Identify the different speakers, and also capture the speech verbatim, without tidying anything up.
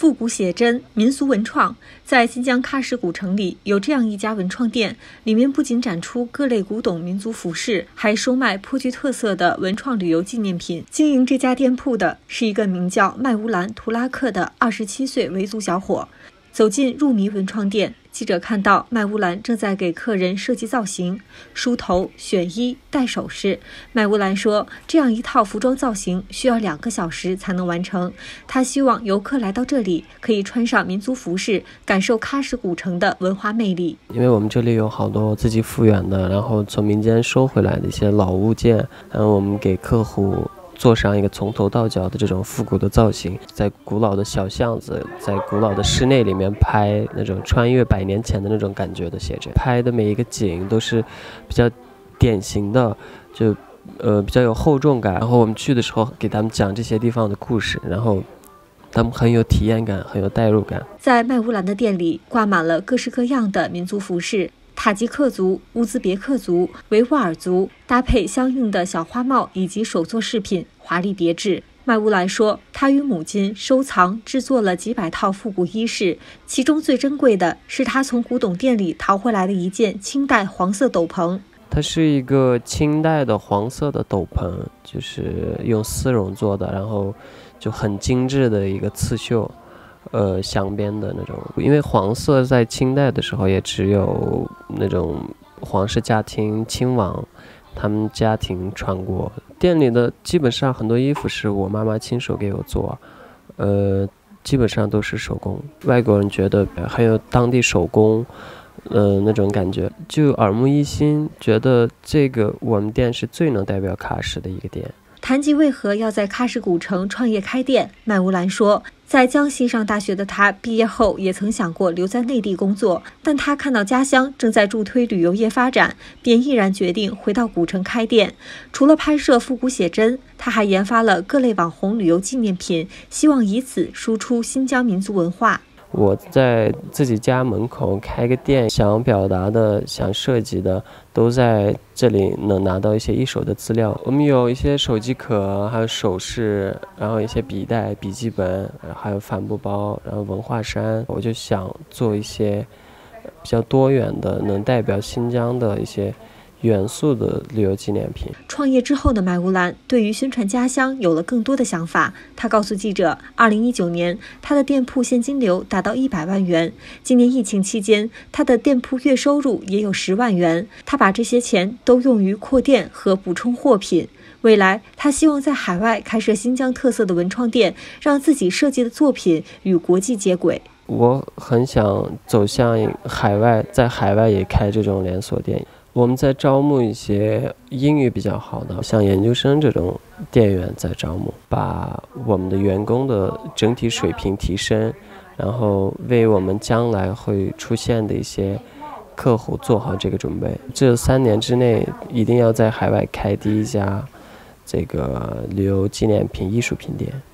Speaker 1: 复古写真、民俗文创，在新疆喀什古城里有这样一家文创店，里面不仅展出各类古董民族服饰，还收卖颇具特色的文创旅游纪念品。经营这家店铺的是一个名叫麦乌兰·图拉克的二十七岁维族小伙。走进入迷文创店，记者看到麦乌兰正在给客人设计造型，梳头、选衣、戴首饰。麦乌兰说，这样一套服装造型需要两个小时才能完成。他希望游客来到这里可以穿上民族服饰，感受喀什古城的文化魅力。
Speaker 2: 因为我们这里有好多自己复原的，然后从民间收回来的一些老物件，然后我们给客户做上一个从头到脚的这种复古的造型，在古老的小巷子，在古老的室内里面拍那种穿越百年前的那种感觉的写真，拍的每一个景都是比较典型的，就呃比较有厚重感。然后我们去的时候给他们讲这些地方的故事，然后他们很有体验感，很有代入感。
Speaker 1: 在麦乌兰的店里挂满了各式各样的民族服饰，塔吉克族、乌兹别克族、维吾尔族，搭配相应的小花帽以及手作饰品，华丽别致。麦乌兰说，他与母亲收藏制作了几百套复古衣饰，其中最珍贵的是他从古董店里淘回来的一件清代黄色斗篷。
Speaker 2: 它是一个清代的黄色的斗篷，就是用丝绒做的，然后就很精致的一个刺绣呃，镶边的那种。因为黄色在清代的时候也只有那种皇室家庭亲王他们家庭穿过。店里的基本上很多衣服是我妈妈亲手给我做，呃，基本上都是手工。外国人觉得很有当地手工呃，那种感觉，就耳目一新，觉得这个我们店是最能代表喀什的一个店。
Speaker 1: 谈及为何要在喀什古城创业开店，麦乌兰说，在江西上大学的他毕业后也曾想过留在内地工作，但他看到家乡正在助推旅游业发展，便毅然决定回到古城开店。除了拍摄复古写真，他还研发了各类网红旅游纪念品，希望以此输出新疆民族文化。
Speaker 2: 我在自己家门口开个店，想表达的、想设计的，都在这里能拿到一些一手的资料。我们有一些手机壳，还有首饰，然后一些笔袋、笔记本，还有帆布包，然后文化衫。我就想做一些比较多元的，能代表新疆的一些元素的旅游纪念品。
Speaker 1: 创业之后的麦乌兰对于宣传家乡有了更多的想法。他告诉记者，二零一九年他的店铺现金流达到一百万元，今年疫情期间，他的店铺月收入也有十万元。他把这些钱都用于扩店和补充货品。未来，他希望在海外开设新疆特色的文创店，让自己设计的作品与国际接轨。
Speaker 2: 我很想走向海外，在海外也开这种连锁店。我们在招募一些英语比较好的，像研究生这种店员在招募，把我们的员工的整体水平提升，然后为我们将来会出现的一些客户做好这个准备。这三年之内一定要在海外开第一家这个旅游纪念品艺术品店。